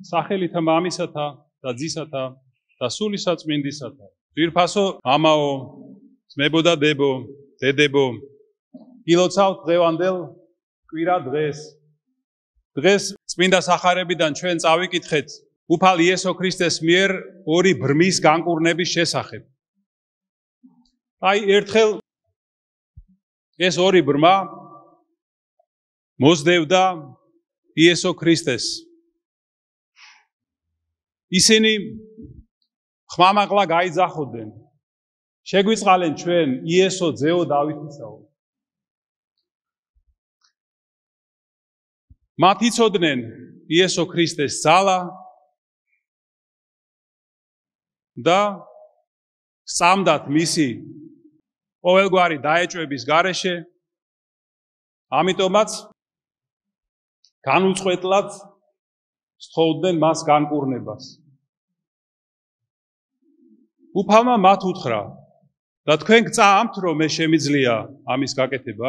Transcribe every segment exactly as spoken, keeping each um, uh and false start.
სახელითა მამისათა და ძისათა და სული საწმინდისათა. Ძვირფასო მამაო, ძმებო და დებო, დედებო, გილოცავთ დღევანდელ კვირა დღეს. დღეს წმინდა სახარებიდან ჩვენ წავიკითხეთ უფალ იესო ქრისტეს მიერ ორი ბრმის განკურნების შესახებ. აი ერთხელ ეს ორი ბრმა მოსდევდა იესო ქრისტეს. ისინი ხმამაღლა გაიძახოდნენ. შეგვიწყალენ ჩვენ იესო ძეო დავითისაო. მათ იცოდნენ იესო ქრისტეს ძალა და სწამდათ მისი ყოველგვარი დაეჭვების გარეშე, ამიტომაც განუწყვეტლად სთხოვდნენ მას განკურნებას. უფალმა მათ უთხრა და თქვენ გწამთ რომ მე შემიძლია ამის გაკეთება?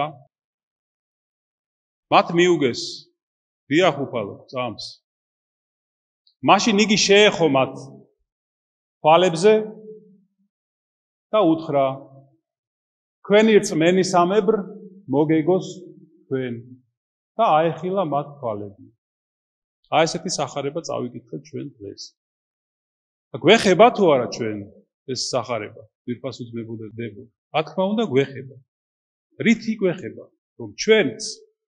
მათ მიუგეს, დიახ უფალო, გწამს. მაშინ იგი შეეხო მათ თვალებზე და უთხრა, თქვენი რწმენისამებრ მოგეგოს თქვენ და აეხილა მათ თვალები. აი ესეთი სახარება წავიკითხეთ ჩვენ დღეს. გვეხება თუ არა ჩვენ ეს სახარება, ძვირფასო ძმებო და დებო? რა თქმა უნდა გვეხება. რითი გვეხება? რომ ჩვენც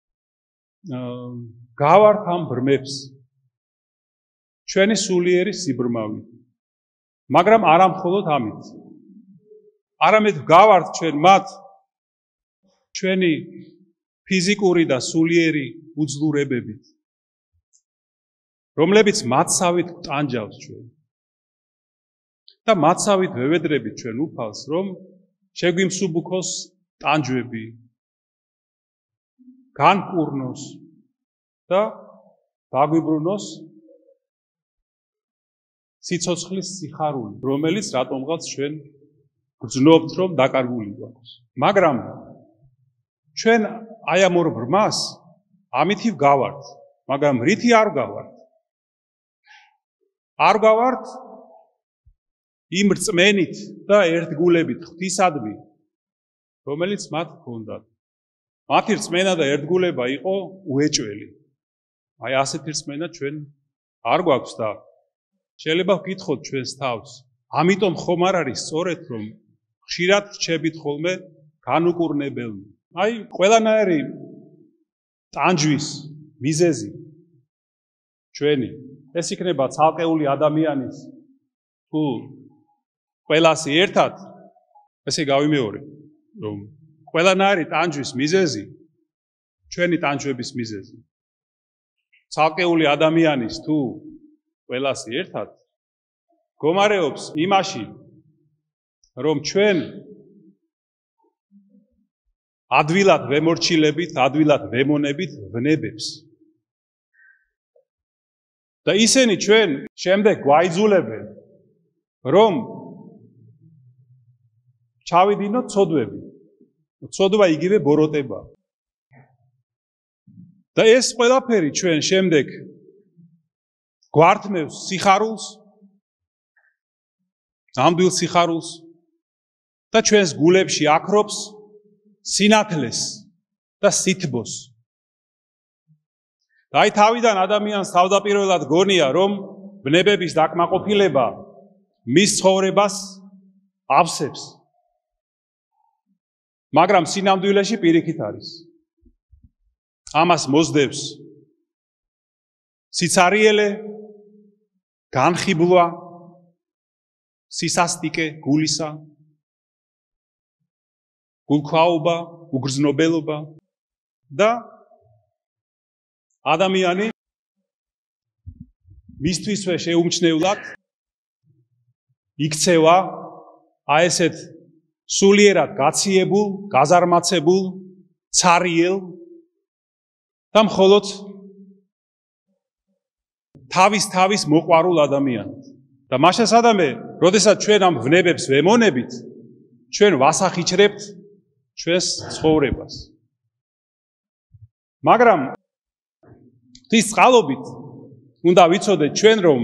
გავართ ამ ბრმებს ჩვენი სულიერი სიბრმავით. მაგრამ არა მხოლოდ ამით. არამედ გავართ ჩვენ მათ ჩვენი ფიზიკური და სულიერი უძლურებებით, რომლებიც მათსავით ტანჯავს ჩვენ. და მათსავით ვევედრებით ჩვენ უფალს, რომ შეგვიმსუბუქოს ტანჯვები, განკურნოს და დაგვიბრუნოს სიცოცხლის სიხარული, რომელიც რატომღაც ჩვენ გრძნობთ, რომ დაკარგული გვაქვს. მაგრამ ჩვენ აი ამ ორ ბრმას ამითი გავართ, მაგრამ რითი არ გავართ? არ გავართ იმ რწმენით და ერთგულებით ღვთისადმი, რომელიც მათ ჰქონდათ. მათი რწმენა და ერთგულება იყო უეჭველი. აი ასეთი რწმენა ჩვენ არ გვაქვს და შეიძლება ვკითხოთ ჩვენს თავს. ამიტომ ხომ არ არის სწორედ რომ ხშირად რჩებით ხოლმე განუკურნებელნი. აი ყველანაირი ტანჯვის მიზეზი ჩვენი ეს იქნება ცალკეული ადამიანის თუ ყველასი ერთად, ესე გავიმეორე, რომ ყველანაირი ტანჯვის მიზეზი ჩვენი ტანჯვების მიზეზი. ცალკეული ადამიანის თუ ყველასი ერთად გომარეობს იმაში, რომ ჩვენ ადვილად ვემორჩილებით, ადვილად ვემონებით ვნებებს. და ისინი ჩვენ შემდეგ გვაიძულებენ, რომ ჩავიდინოთ ცოდვები. ცოდვა იგივე ბოროტება. და ეს ყველაფერი ჩვენ შემდეგ გვართმევს სიხარულს, ნამდვილ სიხარულს და ჩვენს გულებში აქრობს სინათლეს და სითბოს. და აი თავიდან ადამიანს თავდაპირველად გონია, რომ ბნებების დაკმაყოფილება მის ცხოვრებას ავსებს. მაგრამ სინამდვილეში პირიქით არის. ამას მოსდევს სიცარიელე, განხიბლვა, სისასტიკე გულისა, გულქვაობა, უგრძნობელობა და ადამიანი მისთვისვე შეუმჩნევლად იქცევა აი ესეთ სულიერად გაციებულ, გაზარმაცებულ, ცარიელ და მხოლოდ თავის თავის მოყვარულ ადამიანად. და მაშასადამე, როდესაც ჩვენ ამ ვნებებს ვემონებით, ჩვენ ვასახიჩრებთ ჩვენს ცხოვრებას. მაგრამ ღვთის წყალობით უნდა ვიცოდეთ ჩვენ რომ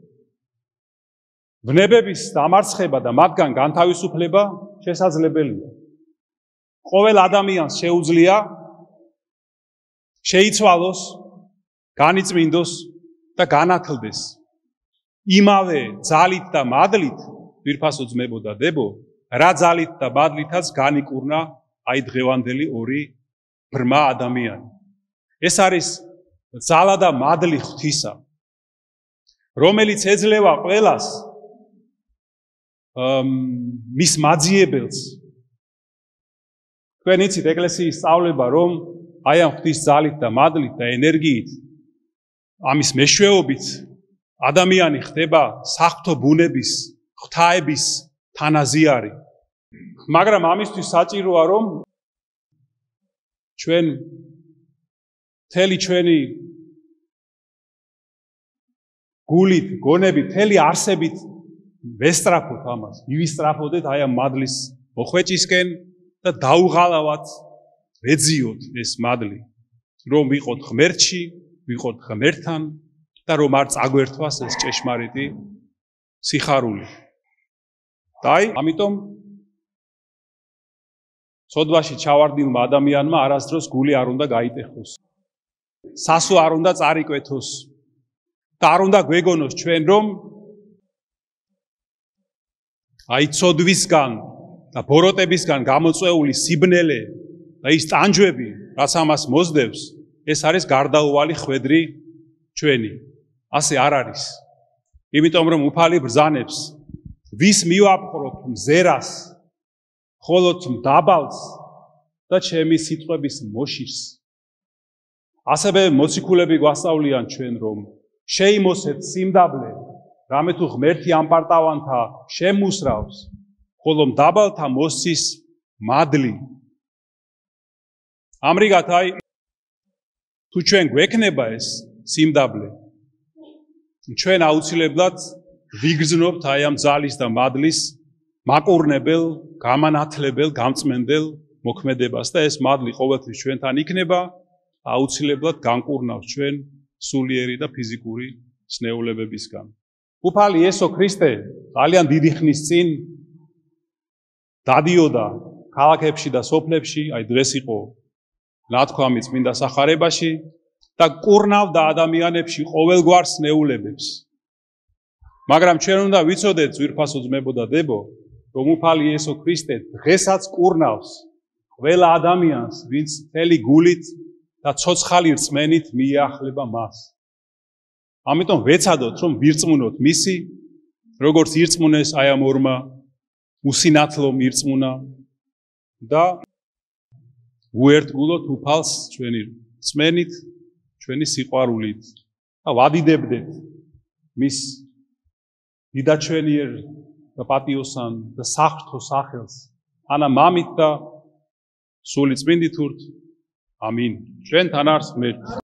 ვნებების დამარცხება და მათგან განთავისუფლება შესაძლებელია. ყოველ ადამიანს შეუძლია შეიცვალოს, განიწმინდოს და განათლდეს. იმავე ძალით და მადლით, ძვირფასო ძმებო და დებო, რა ძალით და მადლითაც განიკურნა აი დღევანდელი ორი ბრმა ადამიანი. ეს არის ძალა და მადლი ღვთისა, რომელიც ეძლევა ყველას მის მაძიებელს. თქვენ იცით ეკლესიის სწავლება, რომ აი ამ ღვთის ძალით და მადლით და ენერგიით, ამის მეშვეობით ადამიანი ხდება საღვთო ბუნების, ღვთაების თანაზიარი. მაგრამ ამისთვის საჭიროა, რომ ჩვენ მთელი ჩვენი გულით, გონებით, მთელი არსებით ვესწრაფოთ ამას, მივისწრაფოდეთ აი ამ მადლის მოხვეჭისკენ და დაუღალავად ვეძიოთ ეს მადლი, რომ ვიყოთ ღმერთში, ვიყოთ ღმერთთან და რომ არ წაგვერთვას ეს ჭეშმარიტი სიხარული. და აი, ამიტომ ცოდვაში ჩავარდნილმა ადამიანმა არასდროს გული არ უნდა გაიტეხოს. სასო არ უნდა წარიკვეთოს და არ უნდა გვეგონოს ჩვენ რომ აი ცოდვისგან და ბოროტებისგან გამოწვეული სიბნელე და ის ტანჯვები, რაც ამას მოსდევს, ეს არის გარდაუვალი ხვედრი ჩვენი. ასე არ არის. იმიტომ რომ უფალი ბრძანებს, ვის მივაპყრობ მზერას, ხოლოდ მდაბალს და ჩემი სიტყვების მოშიშს. ასევე მოციქულები გვასწავლიან ჩვენ, რომ შეიმოსეთ სიმდაბლე, რამე თუ ღმერთი ამ პარტავანთა შემუსრავს, ხოლო მდაბალთა მოსცის მადლი. ამრიგად აი თუ ჩვენ გვექნება ეს სიმდაბლე, ჩვენ აუცილებლად ვიგრძნობთ აი ამ ძალის და მადლის მაკურნებელ, გამანათლებელ, გამწმენდელ მოქმედებას და ეს მადლი ყოველთვის ჩვენთან იქნება, აუცილებლად განკურნავს ჩვენ სულიერი და ფიზიკური სნეულებებისგან. უფალი იესო ქრისტე ძალიან დიდი ხნის წინ დადიოდა ქალაქებში და სოფლებში, აი დღეს იყო ნათქვამი წმინდა სახარებაში და კურნავდა ადამიანებში ყოველგვარ სნეულებებს. მაგრამ ჩვენ უნდა ვიცოდეთ, ძვირფასო ძმებო და დებო, რომ უფალი იესო ქრისტე დღესაც კურნავს ყველა ადამიანს, ვინც მთელი გულით და ცოცხალი რწმენით მიახლება მას. ამიტომ ვეცადოთ, რომ ვირწმუნოთ მისი, როგორც ირწმუნეს აი ამ ორმა უსინათლომ ირწმუნა და უერთგულოთ უფალს ჩვენი რწმენით, ჩვენი სიყვარულით და ვადიდებდეთ მის დიდაჩვენიერ და პატიოსან და საღვთო სახელს, ანა მამით და სული წმინდით ურთ. ამინ. ჩვენთან არის ღმერთი.